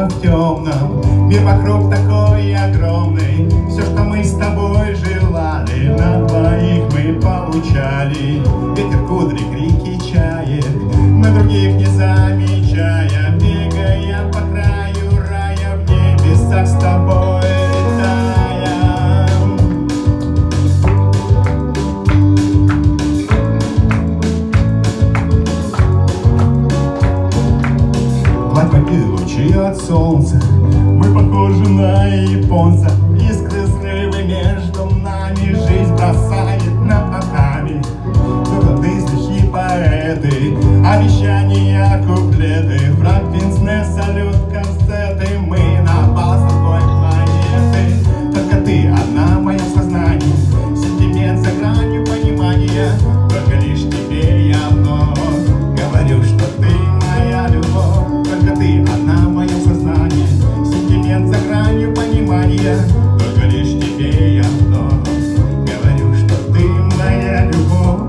одиноко в темном. Мир вокруг такой огромный. Все, что мы с тобой желали, на двоих мы получали. Ветер, кудри, крики чаек, на других не замечая, бегая по краю рая, в небесах с тобой летая. Гладкие лучи от солнца, мы похожи на японца. Искры, взрывы между нами, жизнь бросает над ногами. Выводы, стихи, поэты, обещания, куплеты, фраг, пенсне, салют, концерты. Мы на бал с другой планеты. Только ты одна в моем сознании, сентимент за гранью понимания. Только лишь тебе я вновь говорю, что ты моя любовь. Только ты одна в моем сознании, сентимент за гранью понимания. Только лишь тебе я вновь говорю, что ты моя любовь.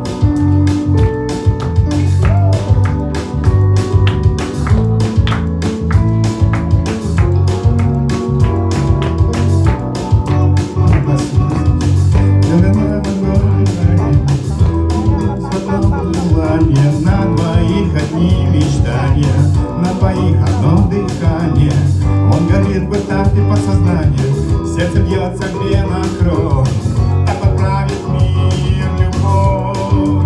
На двоих одни мечтания, на двоих одно дыхание. Он горит в этапе подсознания, сердце бьется вена кровь. Так поправит мир любовь.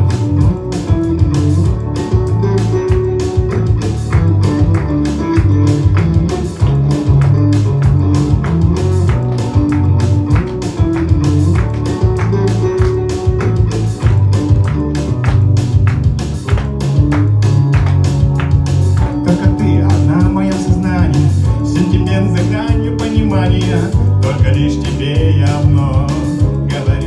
Сентимент за гранью понимания. Только лишь тебе я вновь говорю.